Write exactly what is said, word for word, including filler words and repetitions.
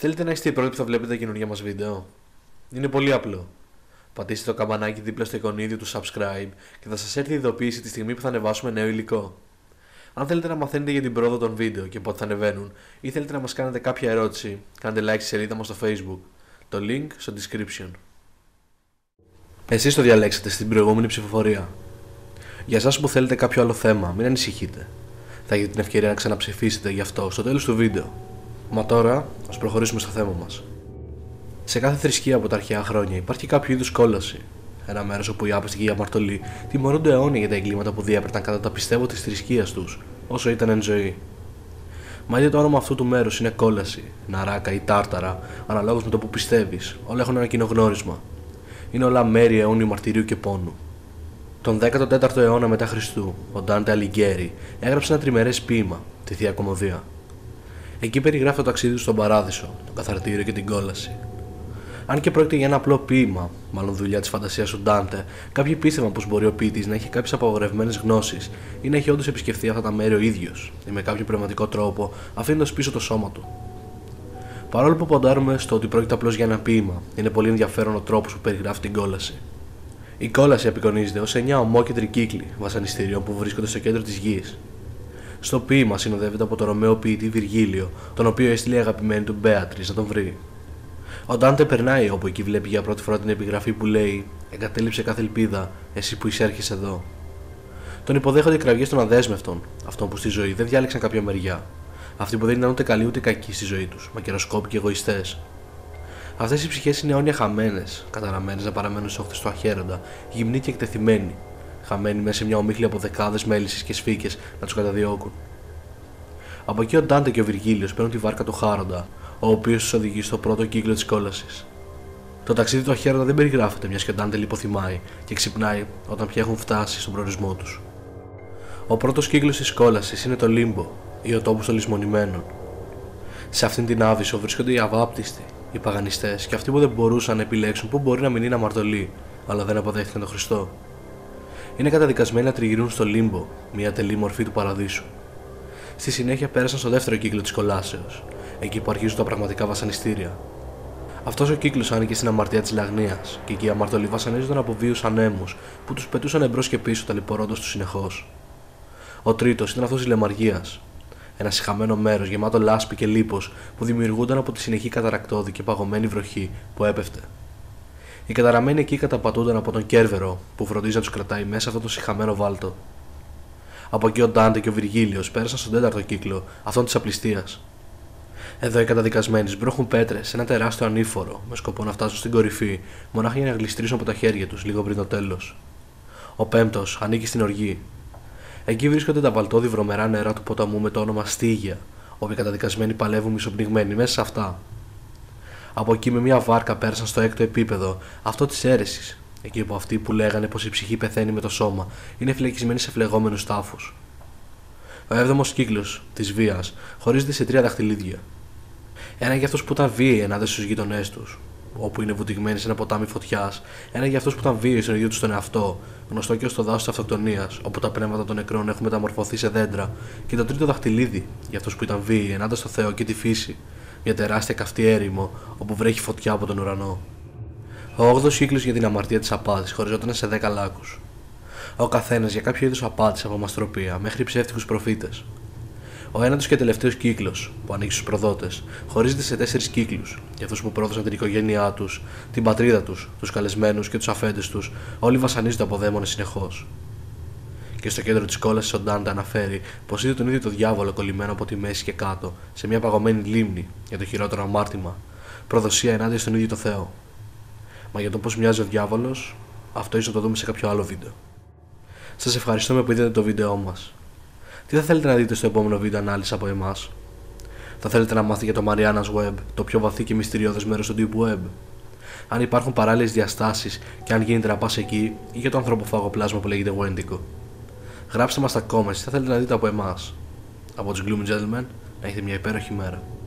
Θέλετε να είστε οι πρώτοι που θα βλέπετε τα καινούργια μας βίντεο? Είναι πολύ απλό. Πατήστε το καμπανάκι δίπλα στο εικονίδιο του subscribe και θα σας έρθει η ειδοποίηση τη στιγμή που θα ανεβάσουμε νέο υλικό. Αν θέλετε να μαθαίνετε για την πρόοδο των βίντεο και πότε θα ανεβαίνουν, ή θέλετε να μας κάνετε κάποια ερώτηση, κάντε like στη σελίδα μας στο Facebook. Το link στο description. Εσείς το διαλέξατε στην προηγούμενη ψηφοφορία. Για εσάς που θέλετε κάποιο άλλο θέμα, μην ανησυχείτε. Θα έχετε την ευκαιρία να ξαναψηφίσετε γι' αυτό στο τέλος του βίντεο. Μα τώρα, ας προχωρήσουμε στο θέμα μας. Σε κάθε θρησκεία από τα αρχαία χρόνια υπάρχει κάποιο είδους κόλαση. Ένα μέρος όπου οι άπιστοι και οι αμαρτωλοί τιμωρούνται αιώνια για τα εγκλήματα που διέπρεπταν κατά τα πιστεύω της θρησκείας τους, όσο ήταν εν ζωή. Μα είτε το όνομα αυτού του μέρους είναι κόλαση, ναράκα ή τάρταρα, αναλόγως με το που πιστεύεις, όλα έχουν ένα κοινό γνώρισμα. Είναι όλα μέρη αιώνιου μαρτυρίου και πόνου. Τον δέκατο τέταρτο αιώνα μετά Χριστού, ο Ντάντε Αλιγκέρι έγραψε ένα τριμερές ποίημα, τη Θεία Κομμωδία. Εκεί περιγράφει το ταξίδι του στον Παράδεισο, το καθαρτήριο και την κόλαση. Αν και πρόκειται για ένα απλό ποίημα, μάλλον δουλειά της φαντασίας του Ντάντε, κάποιοι πίστευαν πως μπορεί ο ποιητής να έχει κάποιες απαγορευμένες γνώσεις ή να έχει όντως επισκεφθεί αυτά τα μέρη ο ίδιος ή με κάποιο πνευματικό τρόπο, αφήνοντας πίσω το σώμα του. Παρόλο που ποντάρουμε στο ότι πρόκειται απλώς για ένα ποίημα, είναι πολύ ενδιαφέρον ο τρόπος που περιγράφει την κόλαση. Η κόλαση απεικονίζεται ως εννιά ομόκεντροι κύκλοι βασανιστήριων που βρίσκονται στο κέντρο της γης. Στο ποίημα συνοδεύεται από τον Ρωμαίο ποιητή Βυργίλιο, τον οποίο έστειλε η αγαπημένη του Μπέατρις να τον βρει. Ο Ντάντε περνάει όπου εκεί βλέπει για πρώτη φορά την επιγραφή που λέει «Εγκατέλειψε κάθε ελπίδα, εσύ που εισέρχεσαι εδώ». Τον υποδέχονται οι κραυγές των αδέσμευτων, αυτών που στη ζωή δεν διάλεξαν κάποια μεριά, αυτοί που δεν ήταν ούτε καλοί ούτε κακοί στη ζωή τους, μακαιροσκόποι και εγωιστές. Αυτές οι ψυχές είναι αιώνια χαμένες, καταραμένες να παραμένουν σε όχθες του αχαίροντα, γυμνοί και εκτεθειμένοι, χαμένοι μέσα σε μια ομίχλη από δεκάδες μέλισσες και σφίκες να τους καταδιώκουν. Από εκεί ο Ντάντε και ο Βυργίλιος παίρνουν τη βάρκα του Χάροντα, ο οποίος τους οδηγεί στο πρώτο κύκλο της κόλασης. Το ταξίδι του αχαίροντα δεν περιγράφεται, μιας και ο Ντάντε λιποθυμάει και ξυπνάει όταν πια έχουν φτάσει στον προορισμό τους. Ο πρώτος κύκλος της κόλασης είναι το Λίμπο, ή ο τόπος των λησμονημένων. Σε αυτήν την άβυσσο βρίσκονται οι αβάπτιστοι, οι παγανιστές και αυτοί που δεν μπορούσαν να επιλέξουν πού μπορεί να μην είναι αμαρτωλοί, αλλά δεν αποδέχτηκαν τον Χριστό. Είναι καταδικασμένοι να τριγυρούν στο Λίμπο, μια ατελή μορφή του παραδείσου. Στη συνέχεια πέρασαν στο δεύτερο κύκλο της κολάσεως, εκεί που αρχίζουν τα πραγματικά βασανιστήρια. Αυτός ο κύκλος άνοιγε στην αμαρτία της Λαγνίας, και εκεί οι αμαρτωλοί βασανίζονταν από βίους ανέμους που τους πετούσαν εμπρός και πίσω, ταλαιπωρώντας τους συνεχώς. Ο τρίτος ήταν αυτός της Λεμαργίας, ένα σιχαμένο μέρος γεμάτο λάσπη και λίπος που δημιουργούνταν από τη συνεχή καταρακτώδη και παγωμένη βροχή που έπεφτε. Οι καταραμένοι εκεί καταπατούνταν από τον Κέρβερο που φροντίζει να τους κρατάει μέσα αυτό το σιχαμένο βάλτο. Από εκεί ο Ντάντε και ο Βυργίλιος πέρασαν στον τέταρτο κύκλο, αυτόν της απληστίας. Εδώ οι καταδικασμένοι σμπρώχουν πέτρες σε ένα τεράστιο ανήφορο με σκοπό να φτάσουν στην κορυφή, μονάχα για να γλιστρήσουν από τα χέρια τους λίγο πριν το τέλος. Ο πέμπτος ανήκει στην οργή. Εκεί βρίσκονται τα βαλτόδι βρωμερά νερά του ποταμού με το όνομα Στίγια, όπου οι καταδικασμένοι παλεύουν μισοπνιγμένοι μέσα σε αυτά. Από εκεί με μια βάρκα πέρασαν στο έκτο επίπεδο, αυτό της αίρεσης, εκεί που αυτοί που λέγανε πως η ψυχή πεθαίνει με το σώμα είναι φυλακισμένοι σε φλεγόμενους τάφους. Ο έβδομος κύκλος της βίας χωρίζεται σε τρία δαχτυλίδια. Ένα για αυτούς που ήταν βίαιοι ενάντια στους γείτονές τους, όπου είναι βουτυγμένοι σε ένα ποτάμι φωτιάς, ένα για αυτούς που ήταν βίαιοι στον ίδιο τους τον εαυτό, γνωστό και ως το δάσος της αυτοκτονίας, όπου τα πνεύματα των νεκρών έχουν μεταμορφωθεί σε δέντρα, και το τρίτο δαχτυλίδι για αυτούς που ήταν βίαιοι ενάντια στο Θεό και τη φύση, μια τεράστια καυτή έρημο όπου βρέχει φωτιά από τον ουρανό. Ο όγδοος κύκλος για την αμαρτία της απάτης χωριζόταν σε δέκα λάκους. Ο καθένας για κάποιο είδος απάτης από μαστροπία μέχρι ψεύτικους προφήτες. Ο ένατος και τελευταίος κύκλος, που ανήκει στους προδότες, χωρίζεται σε τέσσερις κύκλους για αυτούς που πρόδωσαν την οικογένειά τους, την πατρίδα τους, τους καλεσμένους και τους αφέντες τους, όλοι βασανίζονται από δαίμονες συνεχώς. Και στο κέντρο της κόλασης ο Ντάντε αναφέρει πως είδε τον ίδιο το διάβολο κολλημένο από τη μέση και κάτω, σε μια παγωμένη λίμνη για το χειρότερο αμάρτημα, προδοσία ενάντια στον ίδιο το Θεό. Μα για το πώς μοιάζει ο διάβολος, αυτό ίσως να το δούμε σε κάποιο άλλο βίντεο. Σας ευχαριστούμε που είδατε το βίντεό μας. Τι θα θέλετε να δείτε στο επόμενο βίντεο ανάλυση από εμάς? Θα θέλετε να μάθετε για το Marianas Web, το πιο βαθύ και μυστηριώδες μέρος του Deep Web? Αν υπάρχουν παράλληλες διαστάσεις και αν γίνεται να πας εκεί, ή για το ανθρωποφάγο πλάσμα που λέγεται Wendigo? Γράψτε μας στα comments τι θα θέλετε να δείτε από εμάς. Από τους Gloomy Gentlemen, να έχετε μια υπέροχη μέρα.